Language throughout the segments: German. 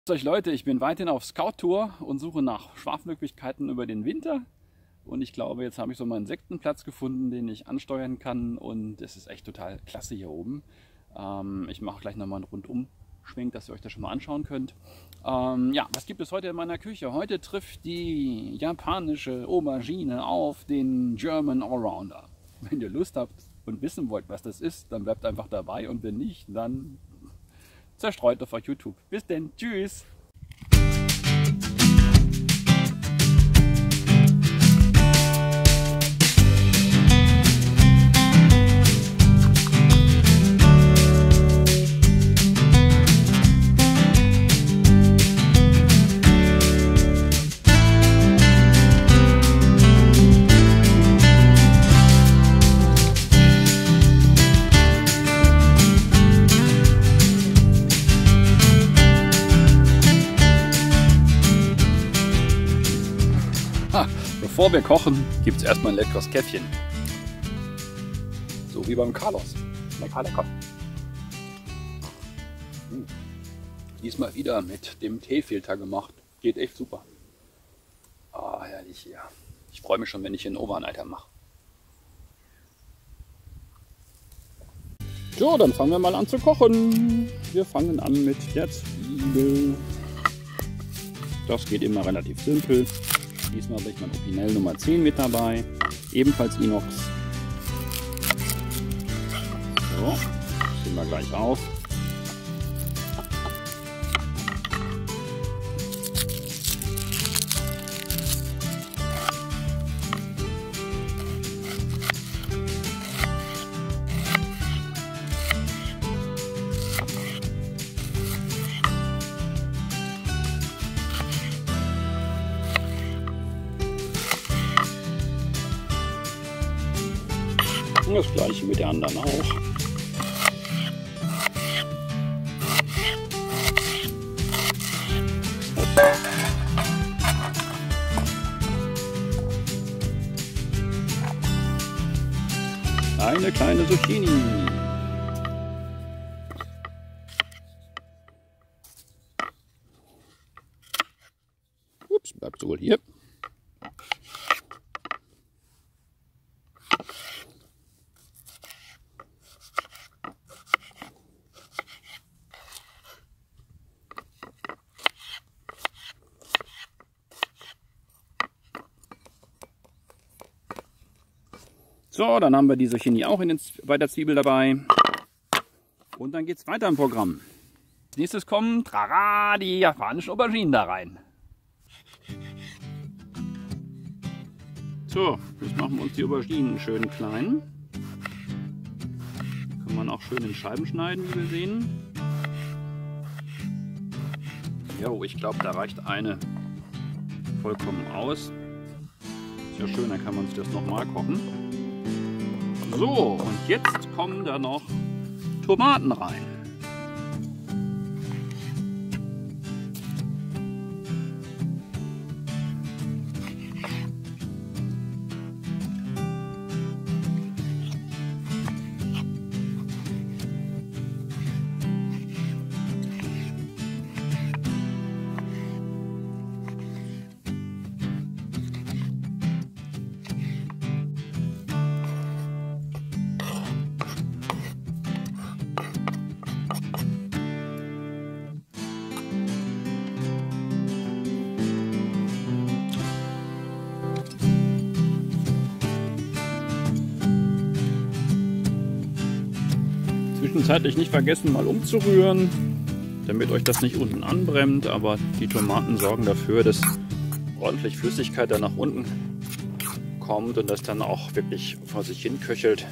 Grüß euch Leute, ich bin weiterhin auf Scout-Tour und suche nach Schlafmöglichkeiten über den Winter. Und ich glaube, jetzt habe ich so meinen 6. Platz gefunden, den ich ansteuern kann. Und es ist echt total klasse hier oben. Ich mache gleich nochmal einen Rundumschwenk, dass ihr euch das schon mal anschauen könnt. Ja, was gibt es heute in meiner Küche? Heute trifft die japanische Aubergine auf den German Allrounder. Wenn ihr Lust habt und wissen wollt, was das ist, dann bleibt einfach dabei. Und wenn nicht, dann zerstreut auf YouTube. Bis denn, tschüss! Bevor wir kochen, gibt es erstmal ein leckeres Käffchen. So wie beim Carlos. Lecker, lecker. Diesmal wieder mit dem Teefilter gemacht. Geht echt super. Ah, herrlich hier. Ich freue mich schon, wenn ich den Overnighter mache. So, dann fangen wir mal an zu kochen. Wir fangen an mit der Zwiebel. Das geht immer relativ simpel. Diesmal habe ich mein Opinel Nummer 10 mit dabei, ebenfalls Inox. So, ziehen wir gleich auf. Und das gleiche mit der anderen auch. Eine kleine Zucchini. Ups, bleibt so wohl hier. So, dann haben wir die Zucchini auch bei der Zwiebel dabei. Und dann geht es weiter im Programm. Als nächstes kommen die japanischen Auberginen da rein. So, jetzt machen wir uns die Auberginen schön klein. Kann man auch schön in Scheiben schneiden, wie wir sehen. Jo, ich glaube, da reicht eine vollkommen aus. Ist ja schön, dann kann man sich das nochmal kochen. So, und jetzt kommen da noch Tomaten rein. Zwischenzeitlich nicht vergessen, mal umzurühren, damit euch das nicht unten anbrennt, aber die Tomaten sorgen dafür, dass ordentlich Flüssigkeit da nach unten kommt und das dann auch wirklich vor sich hin köchelt.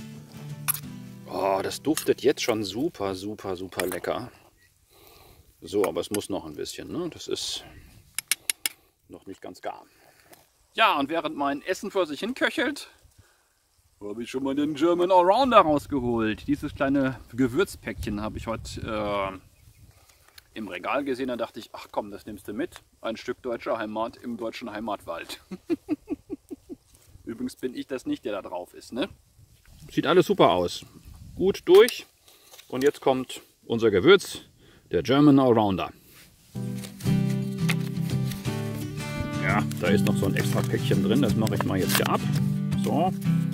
Oh, das duftet jetzt schon super, super, super lecker. So, aber es muss noch ein bisschen, ne? Das ist noch nicht ganz gar. Ja, und während mein Essen vor sich hin köchelt, habe ich schon mal den German Allrounder rausgeholt. Dieses kleine Gewürzpäckchen habe ich heute im Regal gesehen. Da dachte ich, ach komm, das nimmst du mit. Ein Stück deutscher Heimat im deutschen Heimatwald. Übrigens bin ich das nicht, der da drauf ist, ne? Sieht alles super aus. Gut durch. Und jetzt kommt unser Gewürz, der German Allrounder. Ja, da ist noch so ein extra Päckchen drin, das mache ich mal jetzt hier ab. So.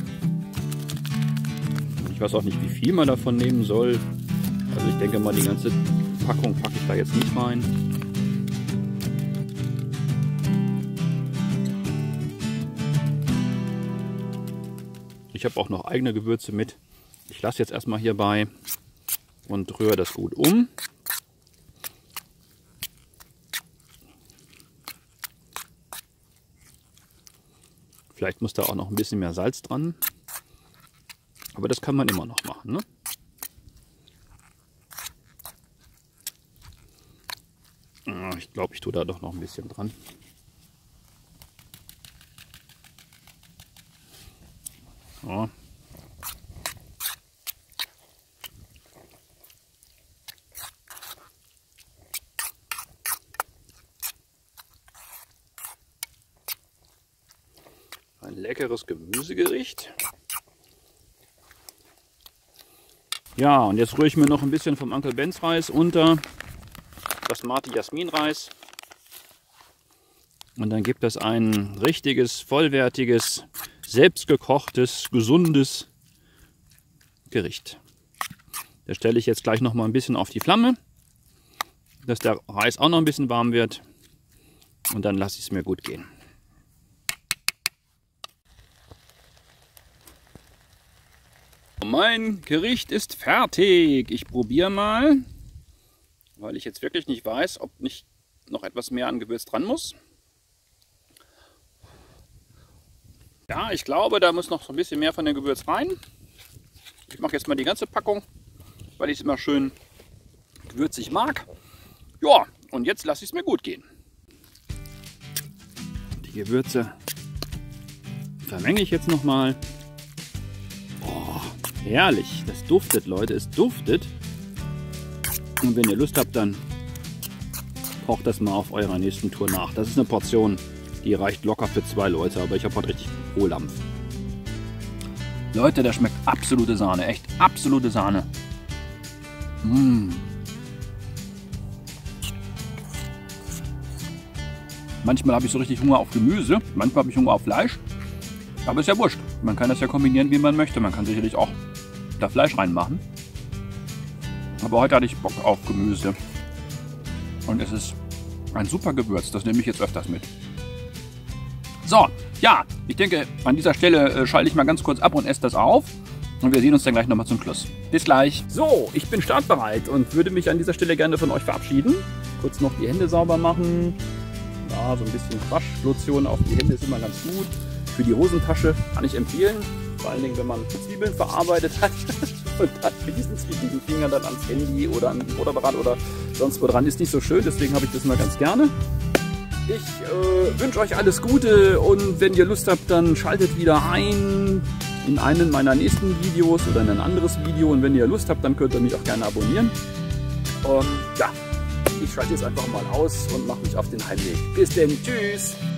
Ich weiß auch nicht, wie viel man davon nehmen soll. Also ich denke mal, die ganze Packung packe ich da jetzt nicht rein. Ich habe auch noch eigene Gewürze mit. Ich lasse jetzt erstmal hierbei und rühre das gut um. Vielleicht muss da auch noch ein bisschen mehr Salz dran. Aber das kann man immer noch machen, ne? Ich glaube, ich tue da doch noch ein bisschen dran. So. Ein leckeres Gemüsegericht. Ja, und jetzt rühre ich mir noch ein bisschen vom Uncle Ben's Reis unter Basmati Jasmin Reis. Und dann gibt es ein richtiges, vollwertiges, selbstgekochtes, gesundes Gericht. Das stelle ich jetzt gleich noch mal ein bisschen auf die Flamme, dass der Reis auch noch ein bisschen warm wird. Und dann lasse ich es mir gut gehen. Mein Gericht ist fertig. Ich probiere mal, weil ich jetzt wirklich nicht weiß, ob nicht noch etwas mehr an Gewürz dran muss. Ja, ich glaube, da muss noch so ein bisschen mehr von dem Gewürz rein. Ich mache jetzt mal die ganze Packung, weil ich es immer schön gewürzig mag. Ja, und jetzt lasse ich es mir gut gehen. Die Gewürze vermenge ich jetzt nochmal. Oh, herrlich, das duftet, Leute, es duftet. Und wenn ihr Lust habt, dann kocht das mal auf eurer nächsten Tour nach. Das ist eine Portion, die reicht locker für 2 Leute, aber ich habe heute richtig Kohldampf. Leute, das schmeckt absolute Sahne, echt absolute Sahne. Mmh. Manchmal habe ich so richtig Hunger auf Gemüse, manchmal habe ich Hunger auf Fleisch. Aber ist ja wurscht. Man kann das ja kombinieren, wie man möchte. Man kann sicherlich auch da Fleisch reinmachen. Aber heute hatte ich Bock auf Gemüse. Und es ist ein super Gewürz. Das nehme ich jetzt öfters mit. So, ja, ich denke, an dieser Stelle schalte ich mal ganz kurz ab und esse das auf. Und wir sehen uns dann gleich nochmal zum Schluss. Bis gleich. So, ich bin startbereit und würde mich an dieser Stelle gerne von euch verabschieden. Kurz noch die Hände sauber machen. Ja, so ein bisschen Waschlotion auf die Hände ist immer ganz gut. Für die Hosentasche kann ich empfehlen. Vor allen Dingen, wenn man Zwiebeln verarbeitet hat und dann mit diesen zwiebeligen Fingern dann ans Handy oder an den Motorrad oder sonst wo dran ist nicht so schön. Deswegen habe ich das mal ganz gerne. Ich wünsche euch alles Gute und wenn ihr Lust habt, dann schaltet wieder ein in einen meiner nächsten Videos oder in ein anderes Video. Und wenn ihr Lust habt, dann könnt ihr mich auch gerne abonnieren. Ja, ich schalte jetzt einfach mal aus und mache mich auf den Heimweg. Bis denn, tschüss!